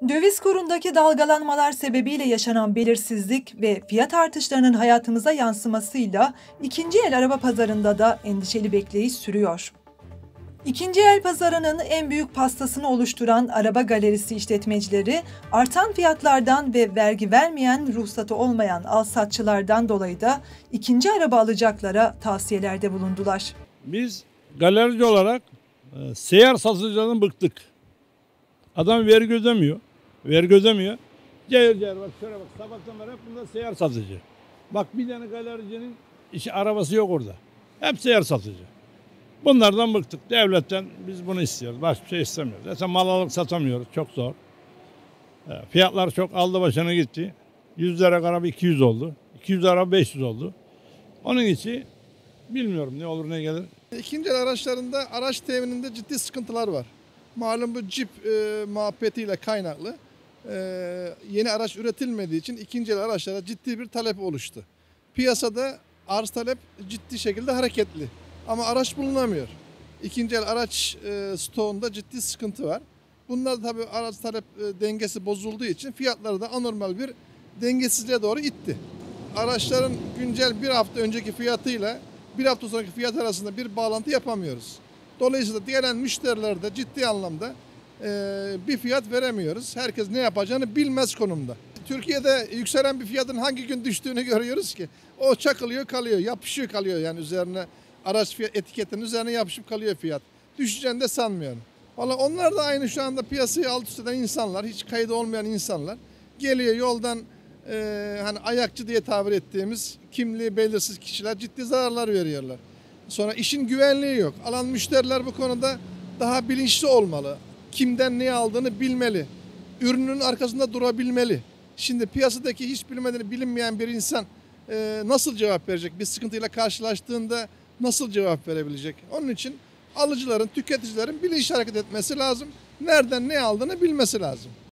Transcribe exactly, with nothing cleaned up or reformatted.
Döviz kurundaki dalgalanmalar sebebiyle yaşanan belirsizlik ve fiyat artışlarının hayatımıza yansımasıyla ikinci el araba pazarında da endişeli bekleyiş sürüyor. İkinci el pazarının en büyük pastasını oluşturan araba galerisi işletmecileri, artan fiyatlardan ve vergi vermeyen, ruhsatı olmayan alsatçılardan dolayı da ikinci araba alacaklara tavsiyelerde bulundular. Biz galerici olarak e, seyyar satıcılardan bıktık. Adam vergi ödemiyor. Vergi ödemiyor. Cayır cayır bak şöyle bak sabahtan beri hep bunda seyyar satıcı. Bak bir tane galericinin işi arabası yok orada. Hep seyyar satıcı. Bunlardan bıktık. Devletten biz bunu istiyoruz. Başka bir şey istemiyoruz. Zaten mal alıp satamıyoruz. Çok zor. E, Fiyatlar çok aldı başına gitti. yüz lira araba iki yüz oldu. iki yüz araba beş yüz oldu. Onun için bilmiyorum ne olur ne gelir. İkinci el araçlarında araç temininde ciddi sıkıntılar var. Malum bu Jeep e, muhabbetiyle kaynaklı e, yeni araç üretilmediği için ikinci el araçlara ciddi bir talep oluştu. Piyasada arz talep ciddi şekilde hareketli ama araç bulunamıyor. İkinci el araç e, stoğunda ciddi sıkıntı var. Bunlar tabii arz talep e, dengesi bozulduğu için fiyatları da anormal bir dengesizliğe doğru itti. Araçların güncel bir hafta önceki fiyatıyla bir hafta sonraki fiyat arasında bir bağlantı yapamıyoruz. Dolayısıyla gelen müşterilere de ciddi anlamda e, bir fiyat veremiyoruz. Herkes ne yapacağını bilmez konumda. Türkiye'de yükselen bir fiyatın hangi gün düştüğünü görüyoruz ki. O çakılıyor kalıyor, yapışıyor kalıyor yani üzerine araç fiyat etiketinin üzerine yapışıp kalıyor fiyat. Düşeceğini de sanmıyorum. Valla onlar da aynı şu anda piyasayı alt üst eden insanlar, hiç kaydı olmayan insanlar. Geliyor yoldan e, hani ayakçı diye tabir ettiğimiz kimliği belirsiz kişiler ciddi zararlar veriyorlar. Sonra işin güvenliği yok. Alan müşteriler bu konuda daha bilinçli olmalı. Kimden ne aldığını bilmeli. Ürünün arkasında durabilmeli. Şimdi piyasadaki hiç bilmediğini bilinmeyen bir insan e, nasıl cevap verecek? Bir sıkıntıyla karşılaştığında nasıl cevap verebilecek? Onun için alıcıların, tüketicilerin bilinçli hareket etmesi lazım. Nereden ne aldığını bilmesi lazım.